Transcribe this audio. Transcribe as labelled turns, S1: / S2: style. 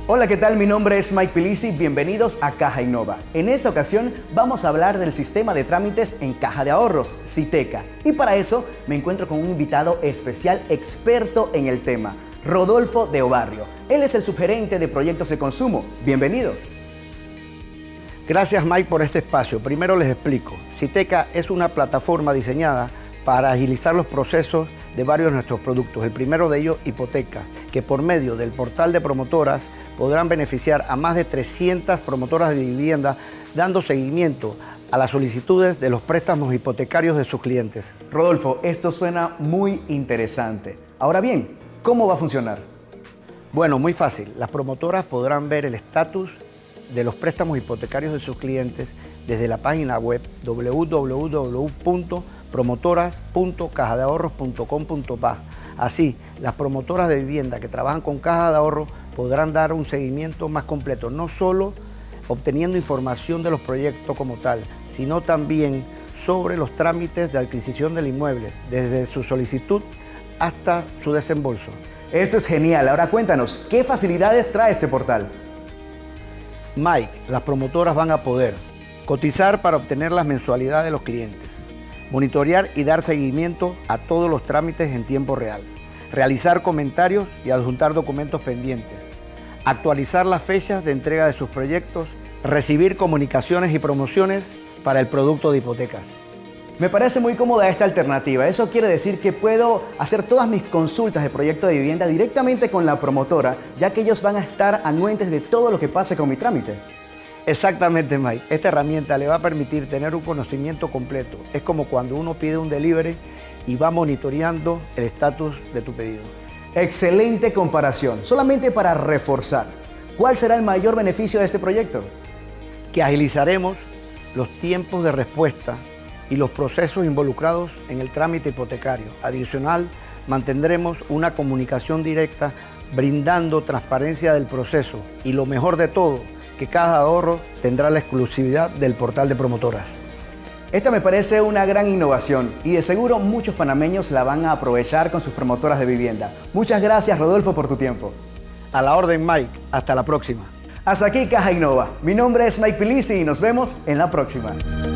S1: Hola, ¿qué tal? Mi nombre es Mike Pilisi, bienvenidos a Caja Innova. En esta ocasión vamos a hablar del sistema de trámites en Caja de Ahorros, Syteca. Y para eso me encuentro con un invitado especial experto en el tema, Rodolfo de Obarrio. Él es el subgerente de proyectos de consumo. Bienvenido.
S2: Gracias, Mike, por este espacio. Primero les explico. Syteca es una plataforma diseñada para agilizar los procesos de varios de nuestros productos. El primero de ellos, hipotecas, que por medio del portal de promotoras podrán beneficiar a más de 300 promotoras de vivienda, dando seguimiento a las solicitudes de los préstamos hipotecarios de sus clientes.
S1: Rodolfo, esto suena muy interesante. Ahora bien, ¿cómo va a funcionar?
S2: Bueno, muy fácil. Las promotoras podrán ver el estatus de los préstamos hipotecarios de sus clientes desde la página web www.promotoras.cajadeahorros.com.pa. Así, las promotoras de vivienda que trabajan con Caja de Ahorro podrán dar un seguimiento más completo, no solo obteniendo información de los proyectos como tal, sino también sobre los trámites de adquisición del inmueble, desde su solicitud hasta su desembolso.
S1: Esto es genial. Ahora cuéntanos, ¿qué facilidades trae este portal?
S2: Mike, las promotoras van a poder cotizar para obtener las mensualidades de los clientes, monitorear y dar seguimiento a todos los trámites en tiempo real, realizar comentarios y adjuntar documentos pendientes, actualizar las fechas de entrega de sus proyectos, recibir comunicaciones y promociones para el producto de hipotecas.
S1: Me parece muy cómoda esta alternativa. Eso quiere decir que puedo hacer todas mis consultas de proyecto de vivienda directamente con la promotora, ya que ellos van a estar anuentes de todo lo que pase con mi trámite.
S2: Exactamente, Mike. Esta herramienta le va a permitir tener un conocimiento completo. Es como cuando uno pide un delivery y va monitoreando el estatus de tu pedido.
S1: Excelente comparación. Solamente para reforzar, ¿cuál será el mayor beneficio de este proyecto?
S2: Que agilizaremos los tiempos de respuesta y los procesos involucrados en el trámite hipotecario. Adicional, mantendremos una comunicación directa brindando transparencia del proceso y lo mejor de todo, que Caja de Ahorro tendrá la exclusividad del portal de promotoras.
S1: Esta me parece una gran innovación y de seguro muchos panameños la van a aprovechar con sus promotoras de vivienda. Muchas gracias, Rodolfo, por tu tiempo.
S2: A la orden, Mike. Hasta la próxima.
S1: Hasta aquí Caja Innova. Mi nombre es Mike Pilisi y nos vemos en la próxima.